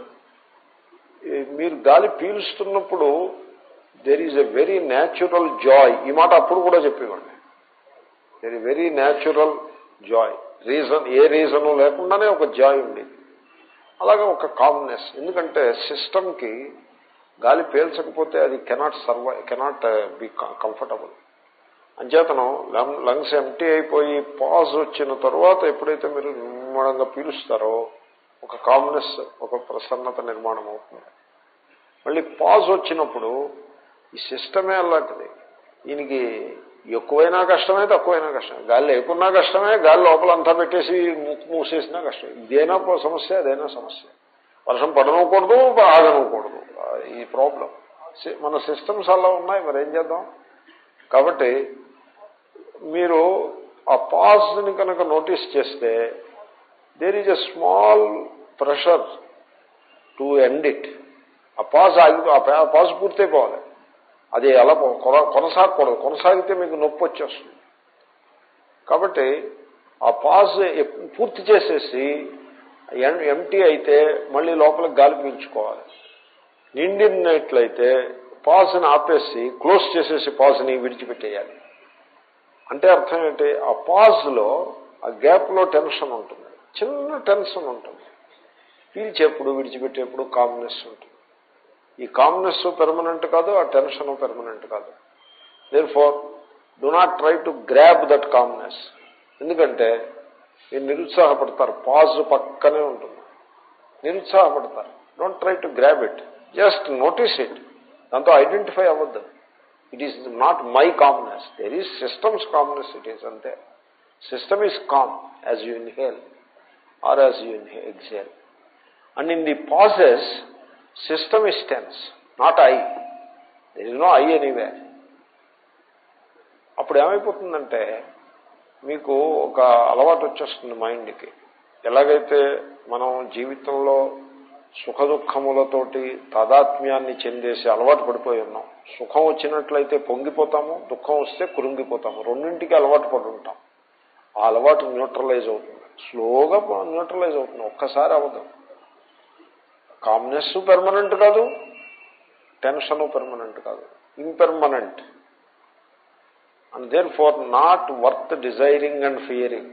మీరు గాలి పీలుస్తున్నప్పుడు there is a very natural joy. ఈ మాట అప్పుడు కూడా చెప్పేవాడిని. There is very natural joy. Reason, ఏ రీజను లేకుండానే ఒక జాయ్ ఉండేది. అలాగే ఒక కామ్నెస్. ఎందుకంటే సిస్టమ్కి గాలి పీల్చకపోతే అది cannot survive, cannot be comfortable. అంచేతనం లంగ్స్ ఎంటీ అయిపోయి పాజ్ వచ్చిన తర్వాత ఎప్పుడైతే మీరు నిర్మాణంగా పీలుస్తారో ఒక కామ్నెస్, ఒక ప్రసన్నత నిర్మాణం అవుతుంది. మళ్ళీ పాజ్ వచ్చినప్పుడు ఈ సిస్టమే అలాంటిది. దీనికి ఎక్కువైనా కష్టమే, తక్కువైనా కష్టమే. గాలి లేకున్నా కష్టమే, గాలి లోపల అంతా పెట్టేసి మూసేసినా కష్టమే. ఇదేనా సమస్య, అదైనా సమస్య. వర్షం పడనకూడదు, ఆగనకూడదు. ఈ ప్రాబ్లం. మన సిస్టమ్స్ అలా ఉన్నాయి, మరి ఏం చేద్దాం. కాబట్టి మీరు ఆ పాజ్ని కనుక నోటీస్ చేస్తే there is a small pressure to end it. ఆ పాజ్ ఆగి, ఆ పాజ్ పూర్తయిపోవాలి. అది అలా కొనసాగకూడదు. కొనసాగితే మీకు నొప్పి వచ్చేస్తుంది. కాబట్టి ఆ పాజ్ పూర్తి చేసేసి ఎంటీ అయితే మళ్ళీ లోపలికి గాలి పీల్చుకోవాలి. నిండినట్లయితే పాజ్ని ఆపేసి క్లోజ్ చేసేసి పాజ్ని విడిచిపెట్టేయాలి. అంటే అర్థం ఏంటి, ఆ పాజ్లో ఆ గ్యాప్లో టెన్షన్ ఉంటుంది, చిన్న టెన్షన్ ఉంటుంది. పీల్చేప్పుడు విడిచిపెట్టేప్పుడు కామ్నెస్ ఉంటుంది. ఈ కామ్నెస్ పెర్మనెంట్ కాదు, ఆ టెన్షన్ పెర్మనెంట్ కాదు. Therefore do not try to grab that calmness. ఎందుకంటే మీరు నిరుత్సాహపడతారు. పాజ్ పక్కనే ఉంటుంది, నిరుత్సాహపడతారు. Don't try to grab it, just notice it. దాంతో ఐడెంటిఫై అవ్వద్దు. It is not my calmness, there is system's calmness. It is అంతే. System is calm as you inhale or as you exhale. And in the pauses system is tense, not I. There is no I anywhere. అప్పుడు ఏమైపోతుందంటే మీకు ఒక అలవాటు వచ్చేస్తుంది మైండ్కి. ఎలాగైతే మనం జీవితంలో సుఖ దుఃఖములతోటి తాదాత్మ్యాన్ని చెందేసి అలవాటు పడిపోయి ఉన్నాం. సుఖం వచ్చినట్లయితే పొంగిపోతాము, దుఃఖం వస్తే కురుంగిపోతాము. రెండింటికి అలవాటు పడి ఉంటాం. ఆ అలవాటు న్యూట్రలైజ్ అవుతుంది, స్లోగా న్యూట్రలైజ్ అవుతుంది. ఒక్కసారి అవ్వదు. కామ్నెస్ పెర్మనెంట్ కాదు, టెన్షన్ పెర్మనెంట్ కాదు, impermanent. And therefore not worth desiring and fearing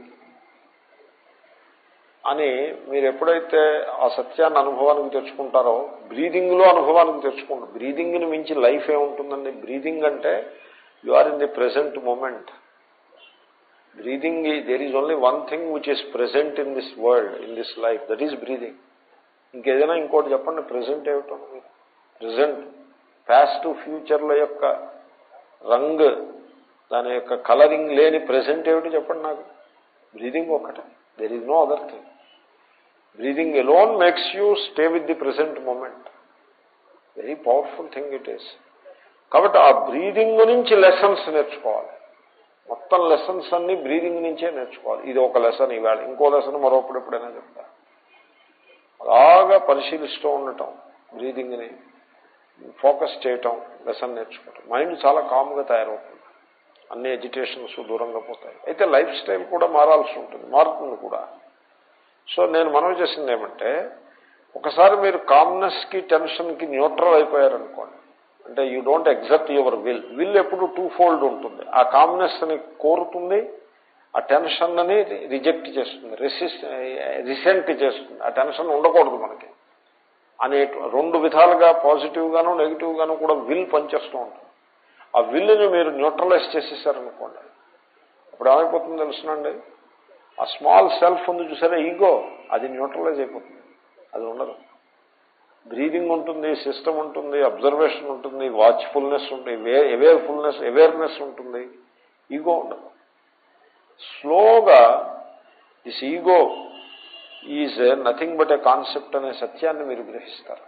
అని మీరు ఎప్పుడైతే ఆ సత్యాన్ని అనుభవానికి తెచ్చుకుంటారో, బ్రీదింగ్లో అనుభవానికి తెచ్చుకుంటారు. బ్రీదింగ్ని మించి లైఫ్ ఏముంటుందండి? బ్రీదింగ్ అంటే you are in the present moment. Breathing, there is only one thing which is present in this world, in this life, that is breathing. ఇంకేదైనా ఇంకోటి చెప్పండి, ప్రెసెంట్ ఏమిటో. ప్రెసెంట్, పాస్ట్, ఫ్యూచర్ల యొక్క రంగు, దాని యొక్క కలరింగ్ లేని ప్రెసెంట్ ఏమిటి చెప్పండి నాకు? బ్రీదింగ్ ఒక్కటే. There is no other thing. Breathing alone makes you stay with the present moment. Very powerful thing it is. కాబట్టి ఆ బ్రీదింగ్ నుంచి లెసన్స్ నేర్చుకోవాలి. మొత్తం లెసన్స్ అన్ని బ్రీదింగ్ నుంచే నేర్చుకోవాలి. ఇది ఒక లెసన్ ఇవాళ, ఇంకో లెసన్ మరోప్పుడు ఎప్పుడైనా చెప్తా. అలాగా పరిశీలిస్తూ ఉండటం, బ్రీదింగ్ని ఫోకస్ చేయటం, లెసన్ నేర్చుకోవటం. మైండ్ చాలా కామ్గా తయారవుతుంది, అన్ని ఎజిటేషన్స్ దూరంగా పోతాయి. అయితే లైఫ్ స్టైల్ కూడా మారాల్సి ఉంటుంది, మారుతుంది కూడా. సో నేను మనవి చేసింది ఏమంటే, ఒకసారి మీరు కామ్నెస్కి టెన్షన్కి న్యూట్రల్ అయిపోయారనుకోండి, అంటే you don't exert your will. Will ఎప్పుడు టూ ఫోల్డ్ ఉంటుంది. ఆ కామ్నెస్ని కోరుతుంది, ఆ టెన్షన్ అని రిజెక్ట్ చేస్తుంది, రెసిస్ట్ రిసెంట్ చేస్తుంది. ఆ టెన్షన్ ఉండకూడదు మనకి అనే రెండు విధాలుగా, పాజిటివ్ గాను నెగిటివ్ గాను కూడా విల్ పనిచేస్తూ ఉంటుంది. ఆ విల్లుని మీరు న్యూట్రలైజ్ చేసేసారనుకోండి, అప్పుడు ఏమైపోతుందో తెలుసునండి, ఆ స్మాల్ సెల్ఫ్ ఉంది చూసారా, ఈగో, అది న్యూట్రలైజ్ అయిపోతుంది, అది ఉండదు. బ్రీదింగ్ ఉంటుంది, సిస్టమ్ ఉంటుంది, అబ్జర్వేషన్ ఉంటుంది, వాచ్ఫుల్నెస్ ఉంటుంది, అవేర్ఫుల్నెస్ అవేర్నెస్ ఉంటుంది, ఈగో ఉండదు. స్లోగా this ego is nothing but a concept అనే సత్యాన్ని మీరు గ్రహిస్తారు.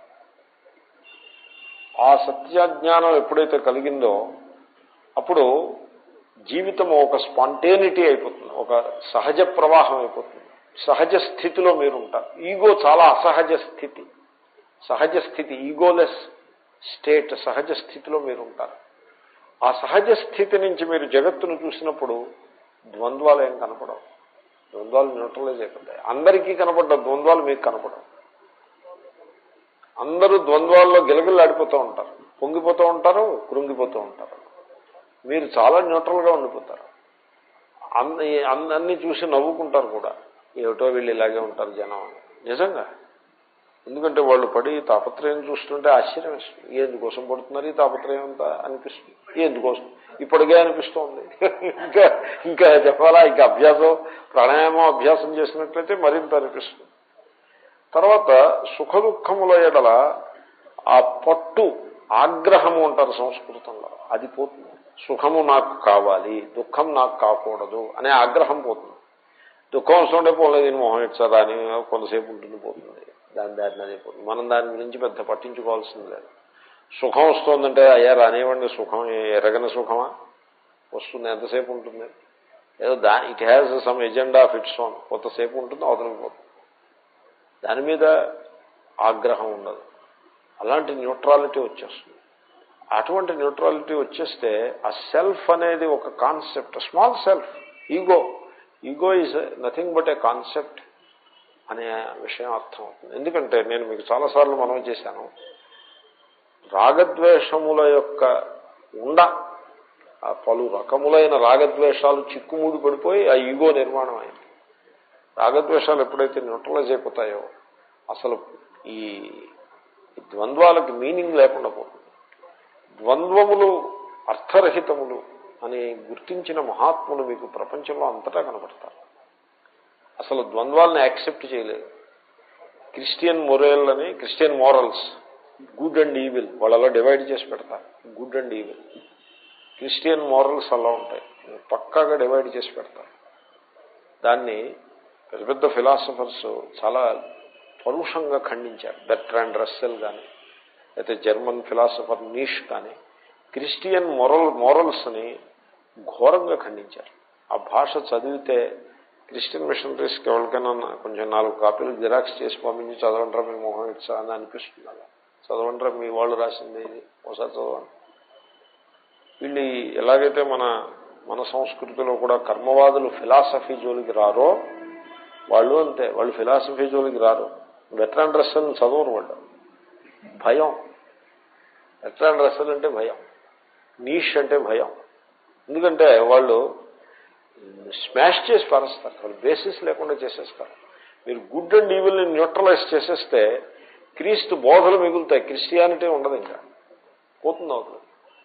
ఆ సత్యజ్ఞానం ఎప్పుడైతే కలిగిందో అప్పుడు జీవితం ఒక స్పాంటేనిటీ అయిపోతుంది, ఒక సహజ ప్రవాహం అయిపోతుంది. సహజ స్థితిలో మీరు ఉంటారు. ఈగో చాలా అసహజ స్థితి, సహజ స్థితి, ఈగోలెస్ స్టేట్, సహజ స్థితిలో మీరు ఉంటారు. ఆ సహజ స్థితి నుంచి మీరు జగత్తును చూసినప్పుడు ద్వంద్వాలు ఏం కనపడవు. ద్వంద్వాలు న్యూట్రలైజ్ అయిపోతాయి. అందరికీ కనపడ్డ ద్వంద్వాలు మీకు కనపడవు. అందరూ ద్వంద్వాల్లో గిలగిల్లాడిపోతూ ఉంటారు, పొంగిపోతూ ఉంటారు, కృంగిపోతూ ఉంటారు. మీరు చాలా న్యూట్రల్గా ఉండిపోతారు. అన్ని అందరినీ చూసి నవ్వుకుంటారు కూడా, ఏమిటో వీళ్ళు ఇలాగే ఉంటారు జనం అని. నిజంగా, ఎందుకంటే వాళ్ళు పడి తాపత్రయం చూస్తుంటే ఆశ్చర్యం వేస్తుంది. ఎందుకోసం పడుతున్నారు ఈ తాపత్రయం అంతా అనిపిస్తుంది. ఎందుకోసం ఇప్పటికే అనిపిస్తోంది. ఇంకా ఇంకా చెప్పాలా, ఇంకా అభ్యాసం, ప్రాణాయామం అభ్యాసం చేసినట్లయితే మరింత అనిపిస్తుంది. తర్వాత సుఖ దుఃఖముల ఎడల ఆ పట్టు, ఆగ్రహము అంటారు సంస్కృతంలో, అది పోతుంది. సుఖము నాకు కావాలి, దుఃఖం నాకు కాకూడదు అనే ఆగ్రహం పోతుంది. దుఃఖం వస్తుంటే పోలేదు, దీని మొహం ఇచ్చారా అని కొంతసేపు ఉంటుంది, పోతుంది. దాని దారిని అదే పోతుంది. మనం దాని గురించి పెద్ద పట్టించుకోవాల్సింది లేదు. సుఖం వస్తుందంటే అయ్యా రానివ్వండి, సుఖం ఎరగని సుఖమా వస్తుంది, ఎంతసేపు ఉంటుంది? ఏదో దా it has some agenda of its own, కొంతసేపు ఉంటుంది, అవతలకి పోతుంది. దాని మీద ఆగ్రహం ఉండదు. అలాంటి న్యూట్రాలిటీ వచ్చేస్తుంది. అటువంటి న్యూట్రాలిటీ వచ్చేస్తే ఆ సెల్ఫ్ అనేది ఒక concept, small self, ego ego is nothing but a concept అనే విషయం అర్థం అవుతుంది. ఎందుకంటే నేను మీకు చాలాసార్లు మనవి చేశాను, రాగద్వేషముల యొక్క ఉండ, పలు రకములైన రాగద్వేషాలు చిక్కుముడి పడిపోయి ఆ ఈగో నిర్మాణం అయింది. రాగద్వేషాలు ఎప్పుడైతే న్యూట్రలైజ్ అయిపోతాయో అసలు ఈ ద్వంద్వాలకి మీనింగ్ లేకుండా పోతుంది. ద్వంద్వములు అర్థరహితములు అని గుర్తించిన మహాత్ములు మీకు ప్రపంచంలో అంతటా కనపడతారు. అసలు ద్వంద్వాలను యాక్సెప్ట్ చేయలేదు. క్రిస్టియన్ మొరేల్ అని, Christian morals, good and evil వాళ్ళలో డివైడ్ చేసి పెడతారు. Good and evil Christian morals అలా ఉంటాయి, పక్కాగా డివైడ్ చేసి పెడతారు. దాన్ని పెద్ద పెద్ద ఫిలాసఫర్స్ చాలా పరుషంగా ఖండించారు. బెర్ట్రాండ్ రస్సెల్ కానీ, అయితే జర్మన్ ఫిలాసఫర్ నీష్ కానీ క్రిస్టియన్ మొరల్ మోరల్స్ని ఘోరంగా ఖండించారు. ఆ భాష చదివితే క్రిస్టియన్ మిషనరీస్కి ఎవరికైనా కొంచెం నాలుగు కాపీలు జిరాక్స్ చేసి పంపించి చదవంటారా మీ మొహం ఇచ్చా అని అనిపిస్తుంది. అలా చదవంటారా మీ వాళ్ళు రాసింది ఇది ఒకసారి చదవండి. వీళ్ళు ఎలాగైతే మన మన సంస్కృతిలో కూడా కర్మవాదులు ఫిలాసఫీ జోలికి రారో వాళ్ళు అంతే, వాళ్ళు ఫిలాసఫీ జోలికి రారు. బెర్ట్రాండ్ రస్సెల్ చదవరు వాళ్ళు, భయం. బెర్ట్రాండ్ రస్సెల్ అంటే భయం, నీష్ అంటే భయం. ఎందుకంటే వాళ్ళు స్మాష్ చేసి పారేస్తారు, వాళ్ళు బేసిస్ లేకుండా చేసేస్తారు. మీరు గుడ్ అండ్ ఈవిల్ని న్యూట్రలైజ్ చేసేస్తే క్రీస్తు బోధలు మిగులుతాయి, క్రిస్టియానిటీ ఉండదు, ఇంకా పోతుంది అవుతుంది.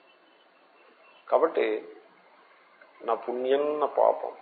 కాబట్టి నా పుణ్యం నా పాపం,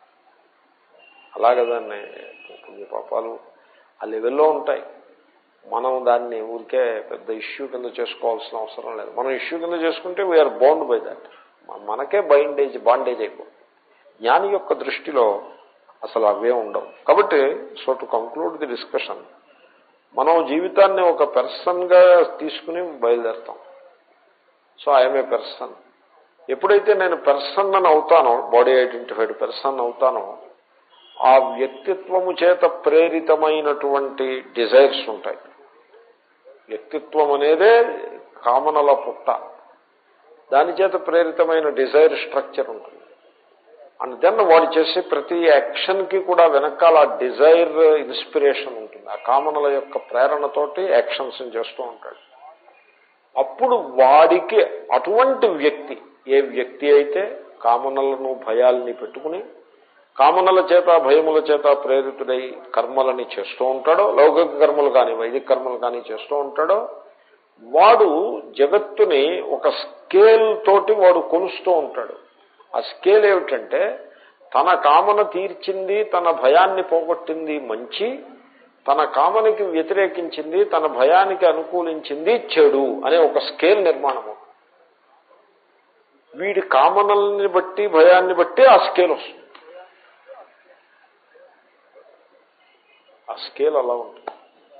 అలాగే దాన్ని పుణ్య పాపాలు ఆ లెవెల్లో ఉంటాయి. మనం దాన్ని ఊరికే పెద్ద ఇష్యూ కింద చేసుకోవాల్సిన అవసరం లేదు. మనం ఇష్యూ కింద చేసుకుంటే వీఆర్ బౌండ్ బై దాట్, మనకే బైండేజ్ బాండేజ్ అయిపోతుంది. జ్ఞాని యొక్క దృష్టిలో అసలు అవే ఉండవు. కాబట్టి so to conclude the discussion, మనం జీవితాన్ని ఒక పర్సన్ గా తీసుకుని బయలుదేరుతాం. So I'm a person. ఎప్పుడైతే నేను పర్సన్ అని అవుతానో, బాడీ ఐడెంటిఫైడ్ పర్సన్ అవుతానో, ఆ వ్యక్తిత్వము చేత ప్రేరితమైనటువంటి డిజైర్స్ ఉంటాయి. వ్యక్తిత్వం అనేదే కామనల పుట్ట, దాని చేత ప్రేరితమైన డిజైర్ స్ట్రక్చర్ ఉంటుంది. అండ్ దెన్ వాడు చేసే ప్రతి యాక్షన్ కి కూడా వెనకాల ఆ డిజైర్ ఇన్స్పిరేషన్ ఉంటుంది. ఆ కామనల యొక్క ప్రేరణతోటి యాక్షన్స్ చేస్తూ ఉంటాడు. అప్పుడు వాడికి అటువంటి వ్యక్తి, ఏ వ్యక్తి అయితే కామనలను భయాల్ని పెట్టుకుని కామనల చేత భయముల చేత ప్రేరితుడై కర్మలని చేస్తూ ఉంటాడో, లౌకిక కర్మలు కానీ వైదిక కర్మలు కానీ చేస్తూ ఉంటాడో, వాడు జగత్తుని ఒక స్కేల్ తోటి వాడు కొలుస్తూ ఉంటాడు. ఆ స్కేల్ ఏమిటంటే తన కామన తీర్చింది, తన భయాన్ని పోగొట్టింది మంచి, తన కామనికి వ్యతిరేకించింది, తన భయానికి అనుకూలించింది చెడు అనే ఒక స్కేల్ నిర్మాణము. వీడి కామనల్ని బట్టి భయాన్ని బట్టి ఆ స్కేల్ వస్తుంది. ఆ స్కేల్ అలా ఉంటుంది.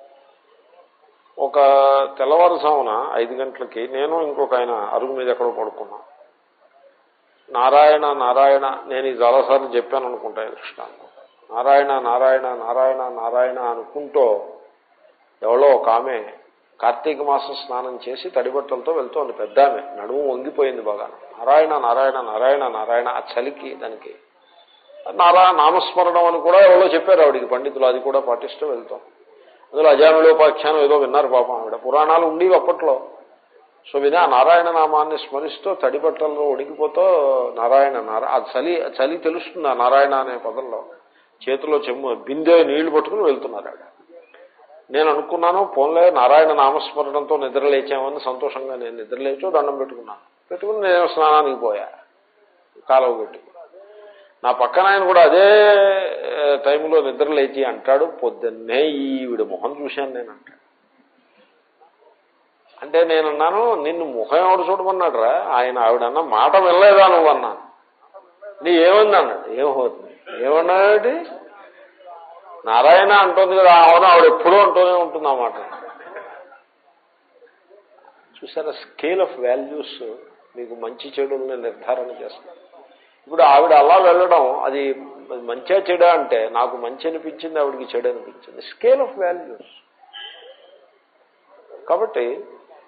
ఒక తెల్లవారుజామున ఐదు గంటలకి నేను ఇంకొక ఆయన అరుగు మీద ఎక్కడో పడుకున్నాం. నారాయణ నారాయణ, నేను ఇది చాలాసార్లు చెప్పాను అనుకుంటా దృష్టాంతం. నారాయణ నారాయణ నారాయణ నారాయణ అనుకుంటూ ఎవరో ఒక ఆమె కార్తీక మాసం స్నానం చేసి తడిబట్టలతో వెళ్తోంది. పెద్ద ఆమె, నడుము వంగిపోయింది బాగా. నారాయణ నారాయణ నారాయణ నారాయణ, ఆ చలికి దానికి నారాయణ నామస్మరణం అని కూడా ఎవరో చెప్పారు ఆవిడికి పండితులు, అది కూడా పాటిస్తూ వెళ్తాం. అందులో అజామిలోపాఖ్యానం ఏదో విన్నారు పాపం ఆవిడ. పురాణాలు ఉండేవి అప్పట్లో. సో వినా నారాయణ నామాన్ని స్మరిస్తూ తడిబట్టల్లో ఉడికిపోతూ నారాయణ నారాయణ, ఆ చలి చలి తెలుస్తుంది ఆ నారాయణ అనే పదంలో. చేతిలో చెమ్ము బిందె నీళ్లు పట్టుకుని వెళ్తున్నారు ఆవిడ. నేను అనుకున్నాను పోన్లే నారాయణ నామస్మరణంతో నిద్రలేచామని సంతోషంగా నేను నిద్రలేచో దండం పెట్టుకున్నాను. పెట్టుకుని నేను స్నానానికి పోయా కాలువ పెట్టి. నా పక్కన ఆయన కూడా అదే టైంలో నిద్రలేచి అంటాడు, పొద్దున్నే ఈవిడ మొహం చూశాను నేను అంటాడు. అంటే నేనున్నాను, నిన్ను ముఖం ఎవడు చూడమన్నాడు రా, ఆయన ఆవిడన్నా మాట వెళ్ళలేదా నువ్వు అన్నాను. నీ ఏముంది అన్నాడు. ఏమవుతుంది ఏమన్నాడు, నారాయణ అంటుంది కదా, అవును ఆవిడ ఎప్పుడూ అంటూనే ఉంటుంది అన్నమాట. చూసారా, స్కేల్ ఆఫ్ వాల్యూస్ మీకు మంచి చెడుల్ని నిర్ధారణ చేస్తుంది. ఇప్పుడు ఆవిడ అలా వెళ్ళడం అది మంచిగా చెడా అంటే నాకు మంచి అనిపించింది, ఆవిడికి చెడు అనిపించింది. Scale of values. కాబట్టి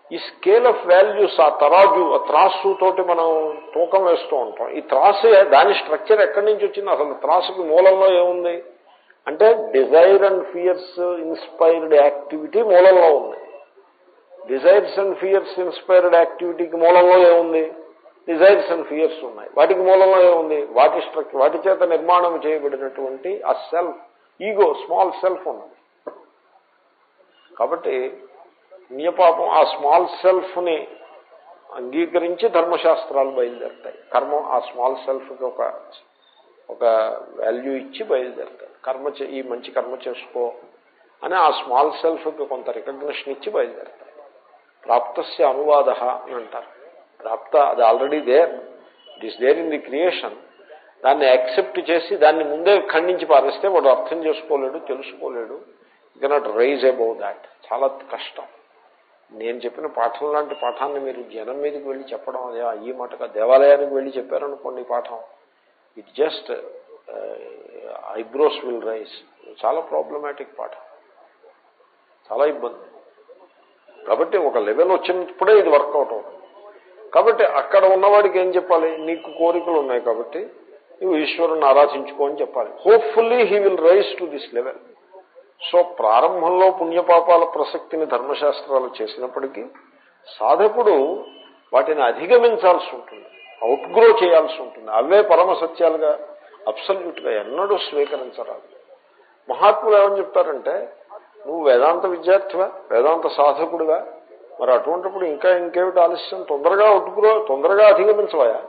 ఈ స్కేల్ ఆఫ్ వాల్యూస్, ఆ తరాజు, ఆ త్రాసు తోటి మనం తూకం వేస్తూ ఉంటాం. ఈ త్రాసు దాని స్ట్రక్చర్ ఎక్కడి నుంచి వచ్చింది? అసలు త్రాసుకి మూలంలో ఏముంది అంటే desire and fears inspired activity మూలంలో ఉంది. డిజైర్స్ అండ్ ఫియర్స్ ఇన్స్పైర్డ్ యాక్టివిటీకి మూలంలో ఏముంది? డిజైర్స్ అండ్ ఫియర్స్ ఉన్నాయి. వాటికి మూలంలో ఏముంది? వాటి స్ట్రక్చర్, వాటి చేత నిర్మాణం చేయబడినటువంటి ఆ సెల్ఫ్, ఈగో, స్మాల్ సెల్ఫ్ ఉన్నది. కాబట్టి పుణ్యపాపం ఆ స్మాల్ సెల్ఫ్ ని అంగీకరించి ధర్మశాస్త్రాలు బయలుదేరుతాయి. కర్మ ఆ స్మాల్ సెల్ఫ్ కి ఒక ఒక వాల్యూ ఇచ్చి బయలుదేరుతాయి. కర్మ ఈ మంచి కర్మ చేసుకో అని ఆ స్మాల్ సెల్ఫ్ కి కొంత రికగ్నిషన్ ఇచ్చి బయలుదేరుతాయి. ప్రాప్తస్య అనువాద అని అంటారు. ప్రాప్త అది already there, it is there in the creation. దాన్ని యాక్సెప్ట్ చేసి దాన్ని ముందే ఖండించి పారేస్తే వాడు అర్థం చేసుకోలేడు, తెలుసుకోలేడు. You cannot rise above that. చాలా కష్టం. నేను చెప్పిన పాఠం లాంటి పాఠాన్ని మీరు జనం మీదకి వెళ్ళి చెప్పడం, అదే ఈ మాటగా దేవాలయానికి వెళ్ళి చెప్పారనుకోండి పాఠం, it just eyebrows will rise. చాలా ప్రాబ్లమాటిక్ పాఠం, చాలా ఇబ్బంది. కాబట్టి ఒక లెవెల్ వచ్చినప్పుడే ఇది వర్కౌట్ అవుతుంది. కాబట్టి అక్కడ ఉన్నవాడికి ఏం చెప్పాలి? నీకు కోరికలు ఉన్నాయి కాబట్టి నువ్వు ఈశ్వరుని ఆరాధించుకో అని చెప్పాలి. Hopefully he will rise to this level. So ప్రారంభంలో పుణ్యపాపాల ప్రసక్తిని ధర్మశాస్త్రాలు చేసినప్పటికీ సాధకుడు వాటిని అధిగమించాల్సి ఉంటుంది, అవుట్గ్రో చేయాల్సి ఉంటుంది. అవే పరమ సత్యాలుగా అబ్సల్యూట్ గా ఎన్నడూ స్వీకరించరాదు. మహాత్ములు ఏమని చెప్తారంటే, నువ్వు వేదాంత విద్యార్థివా, వేదాంత సాధకుడిగా, మరి అటువంటిప్పుడు ఇంకా ఇంకేమిటి ఆలస్యం? తొందరగా అవుట్గ్రో, తొందరగా అధిగమించవా.